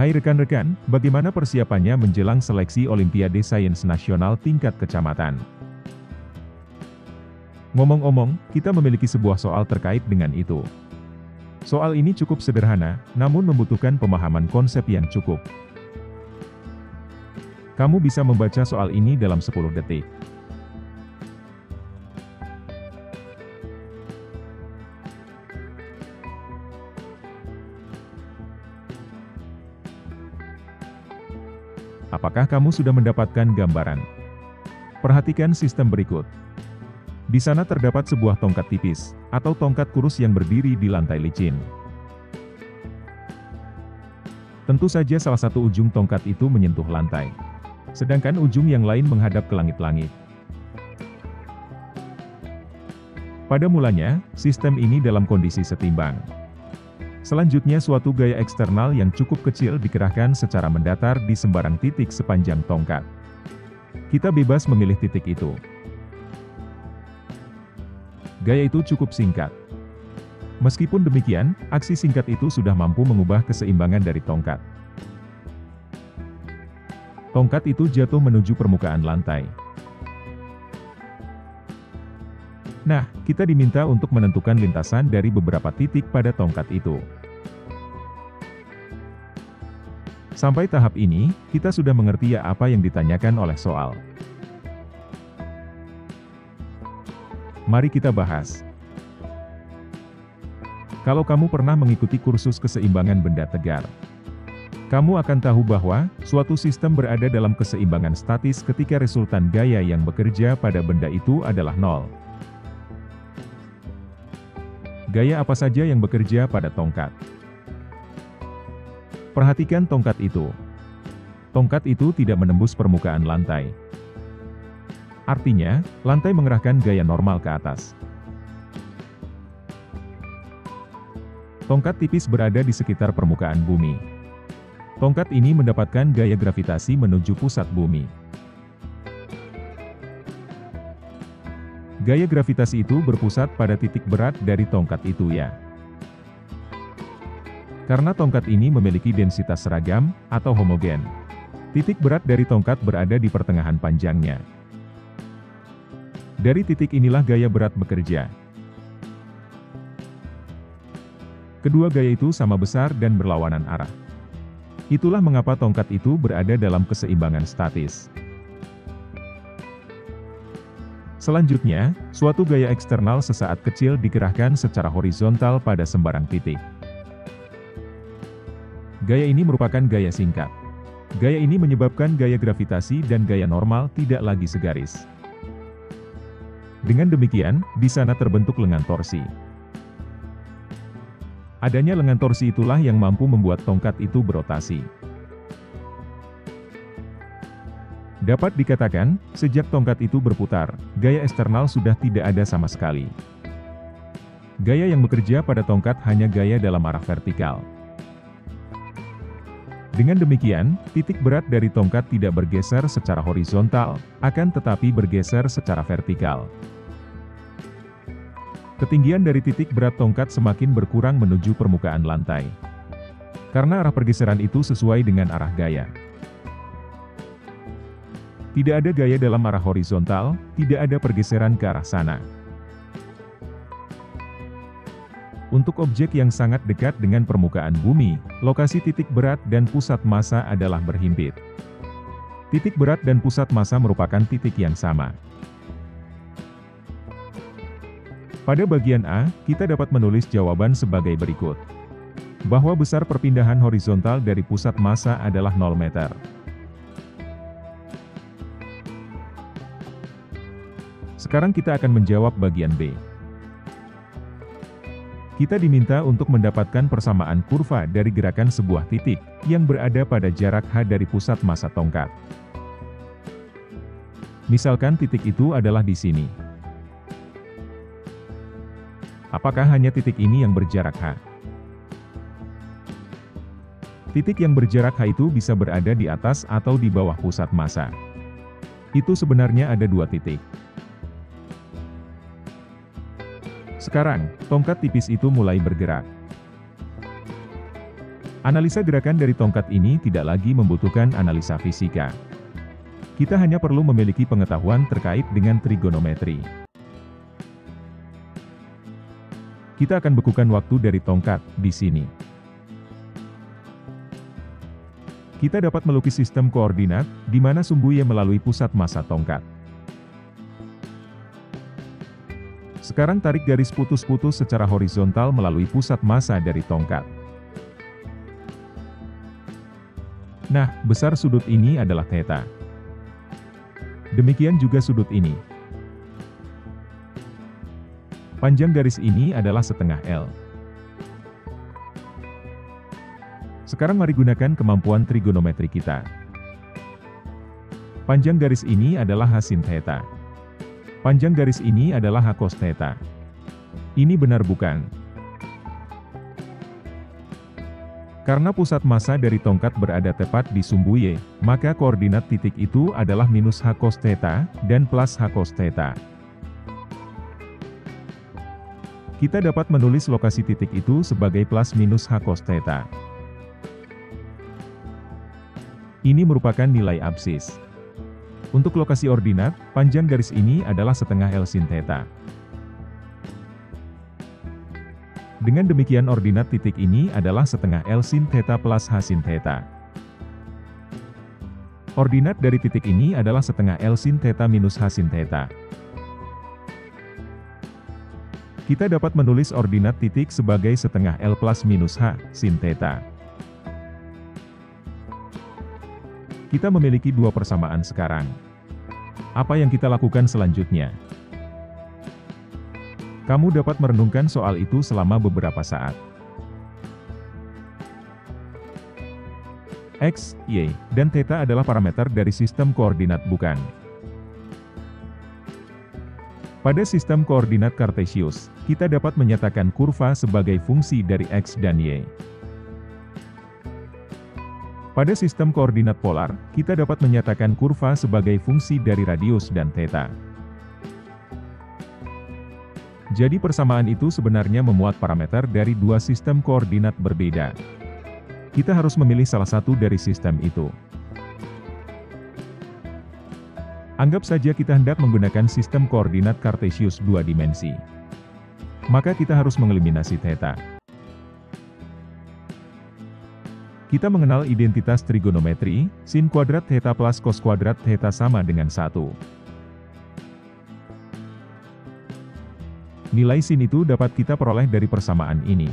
Hai rekan-rekan, bagaimana persiapannya menjelang seleksi Olimpiade Sains Nasional tingkat kecamatan? Ngomong-ngomong, kita memiliki sebuah soal terkait dengan itu. Soal ini cukup sederhana, namun membutuhkan pemahaman konsep yang cukup. Kamu bisa membaca soal ini dalam 10 detik. Apakah kamu sudah mendapatkan gambaran? Perhatikan sistem berikut. Di sana terdapat sebuah tongkat tipis, atau tongkat kurus yang berdiri di lantai licin. Tentu saja salah satu ujung tongkat itu menyentuh lantai, sedangkan ujung yang lain menghadap ke langit-langit. Pada mulanya, sistem ini dalam kondisi setimbang. Selanjutnya suatu gaya eksternal yang cukup kecil dikerahkan secara mendatar di sembarang titik sepanjang tongkat. Kita bebas memilih titik itu. Gaya itu cukup singkat. Meskipun demikian, aksi singkat itu sudah mampu mengubah keseimbangan dari tongkat. Tongkat itu jatuh menuju permukaan lantai. Nah, kita diminta untuk menentukan lintasan dari beberapa titik pada tongkat itu. Sampai tahap ini, kita sudah mengerti apa yang ditanyakan oleh soal. Mari kita bahas. Kalau kamu pernah mengikuti kursus keseimbangan benda tegar, kamu akan tahu bahwa suatu sistem berada dalam keseimbangan statis ketika resultan gaya yang bekerja pada benda itu adalah nol. Gaya apa saja yang bekerja pada tongkat? Perhatikan tongkat itu. Tongkat itu tidak menembus permukaan lantai. Artinya, lantai mengerahkan gaya normal ke atas. Tongkat tipis berada di sekitar permukaan bumi. Tongkat ini mendapatkan gaya gravitasi menuju pusat bumi. Gaya gravitasi itu berpusat pada titik berat dari tongkat itu ya. Karena tongkat ini memiliki densitas seragam, atau homogen, titik berat dari tongkat berada di pertengahan panjangnya. Dari titik inilah gaya berat bekerja. Kedua gaya itu sama besar dan berlawanan arah. Itulah mengapa tongkat itu berada dalam keseimbangan statis. Selanjutnya, suatu gaya eksternal sesaat kecil dikerahkan secara horizontal pada sembarang titik. Gaya ini merupakan gaya singkat. Gaya ini menyebabkan gaya gravitasi dan gaya normal tidak lagi segaris. Dengan demikian, di sana terbentuk lengan torsi. Adanya lengan torsi itulah yang mampu membuat tongkat itu berotasi. Dapat dikatakan, sejak tongkat itu berputar, gaya eksternal sudah tidak ada sama sekali. Gaya yang bekerja pada tongkat hanya gaya dalam arah vertikal. Dengan demikian, titik berat dari tongkat tidak bergeser secara horizontal, akan tetapi bergeser secara vertikal. Ketinggian dari titik berat tongkat semakin berkurang menuju permukaan lantai. Karena arah pergeseran itu sesuai dengan arah gaya. Tidak ada gaya dalam arah horizontal, tidak ada pergeseran ke arah sana. Untuk objek yang sangat dekat dengan permukaan bumi, lokasi titik berat dan pusat massa adalah berhimpit. Titik berat dan pusat massa merupakan titik yang sama. Pada bagian A, kita dapat menulis jawaban sebagai berikut. Bahwa besar perpindahan horizontal dari pusat massa adalah 0 meter. Sekarang kita akan menjawab bagian B. Kita diminta untuk mendapatkan persamaan kurva dari gerakan sebuah titik, yang berada pada jarak H dari pusat massa tongkat. Misalkan titik itu adalah di sini. Apakah hanya titik ini yang berjarak H? Titik yang berjarak H itu bisa berada di atas atau di bawah pusat massa. Itu sebenarnya ada dua titik. Sekarang, tongkat tipis itu mulai bergerak. Analisa gerakan dari tongkat ini tidak lagi membutuhkan analisa fisika. Kita hanya perlu memiliki pengetahuan terkait dengan trigonometri. Kita akan bekukan waktu dari tongkat di sini. Kita dapat melukis sistem koordinat, di mana sumbu Y melalui pusat massa tongkat. Sekarang tarik garis putus-putus secara horizontal melalui pusat massa dari tongkat. Nah, besar sudut ini adalah theta. Demikian juga sudut ini. Panjang garis ini adalah setengah L. Sekarang mari gunakan kemampuan trigonometri kita. Panjang garis ini adalah H sin theta. Panjang garis ini adalah H cos theta. Ini benar bukan? Karena pusat massa dari tongkat berada tepat di sumbu Y, maka koordinat titik itu adalah minus H cos theta, dan plus H cos theta. Kita dapat menulis lokasi titik itu sebagai plus minus H cos theta. Ini merupakan nilai absis. Untuk lokasi ordinat, panjang garis ini adalah setengah L sin theta. Dengan demikian ordinat titik ini adalah setengah L sin theta plus H sin theta. Ordinat dari titik ini adalah setengah L sin theta minus H sin theta. Kita dapat menulis ordinat titik sebagai setengah L plus minus H sin theta. Kita memiliki dua persamaan sekarang. Apa yang kita lakukan selanjutnya? Kamu dapat merenungkan soal itu selama beberapa saat. X, Y, dan theta adalah parameter dari sistem koordinat bukan? Pada sistem koordinat Kartesius, kita dapat menyatakan kurva sebagai fungsi dari X dan Y. Pada sistem koordinat polar, kita dapat menyatakan kurva sebagai fungsi dari radius dan theta. Jadi persamaan itu sebenarnya memuat parameter dari dua sistem koordinat berbeda. Kita harus memilih salah satu dari sistem itu. Anggap saja kita hendak menggunakan sistem koordinat Kartesius dua dimensi. Maka kita harus mengeliminasi theta. Kita mengenal identitas trigonometri, sin kuadrat theta plus cos kuadrat theta sama dengan 1. Nilai sin itu dapat kita peroleh dari persamaan ini.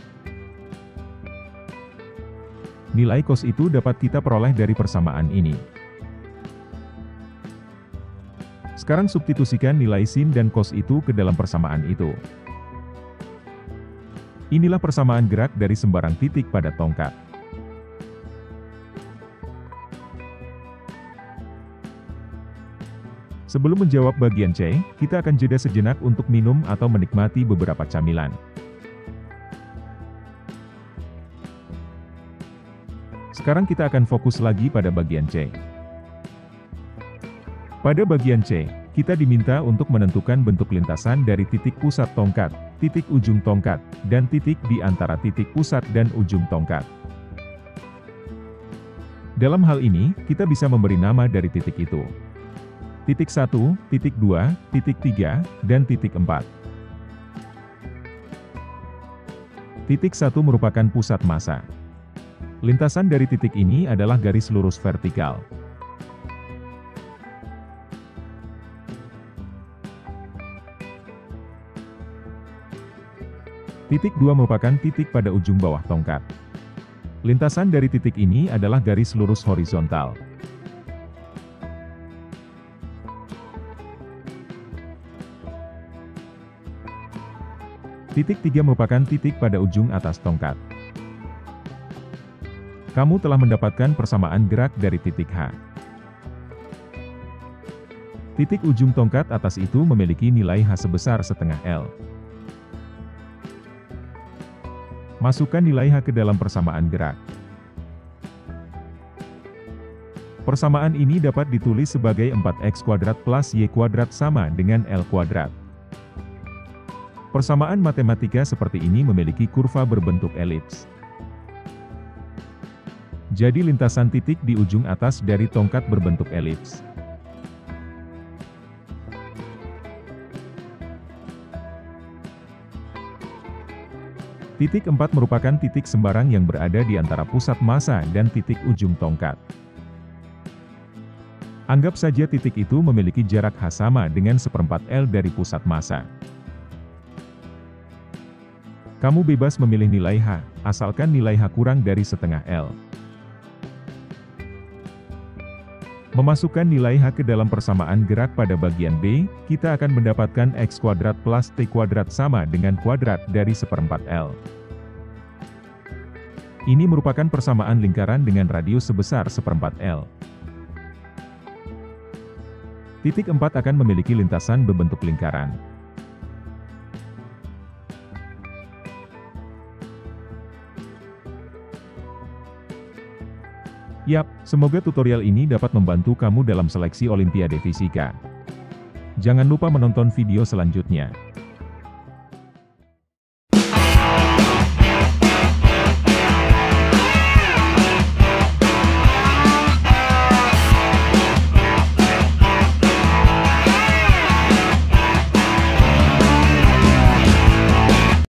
Nilai cos itu dapat kita peroleh dari persamaan ini. Sekarang substitusikan nilai sin dan cos itu ke dalam persamaan itu. Inilah persamaan gerak dari sembarang titik pada tongkat. Sebelum menjawab bagian C, kita akan jeda sejenak untuk minum atau menikmati beberapa camilan. Sekarang kita akan fokus lagi pada bagian C. Pada bagian C, kita diminta untuk menentukan bentuk lintasan dari titik pusat tongkat, titik ujung tongkat, dan titik di antara titik pusat dan ujung tongkat. Dalam hal ini, kita bisa memberi nama dari titik itu. Titik 1, titik 2, titik 3, dan titik 4. Titik 1 merupakan pusat massa. Lintasan dari titik ini adalah garis lurus vertikal. Titik 2 merupakan titik pada ujung bawah tongkat. Lintasan dari titik ini adalah garis lurus horizontal. Titik 3 merupakan titik pada ujung atas tongkat. Kamu telah mendapatkan persamaan gerak dari titik H. Titik ujung tongkat atas itu memiliki nilai H sebesar setengah L. Masukkan nilai H ke dalam persamaan gerak. Persamaan ini dapat ditulis sebagai 4x kuadrat plus y kuadrat sama dengan L kuadrat. Persamaan matematika seperti ini memiliki kurva berbentuk elips. Jadi lintasan titik di ujung atas dari tongkat berbentuk elips. Titik 4 merupakan titik sembarang yang berada di antara pusat massa dan titik ujung tongkat. Anggap saja titik itu memiliki jarak H sama dengan 1/4 L dari pusat massa. Kamu bebas memilih nilai H, asalkan nilai H kurang dari setengah L. Memasukkan nilai H ke dalam persamaan gerak pada bagian B, kita akan mendapatkan X kuadrat plus T kuadrat sama dengan kuadrat dari 1/4 L. Ini merupakan persamaan lingkaran dengan radius sebesar 1/4 L. Titik 4 akan memiliki lintasan berbentuk lingkaran. Yap, semoga tutorial ini dapat membantu kamu dalam seleksi Olimpiade Fisika. Jangan lupa menonton video selanjutnya.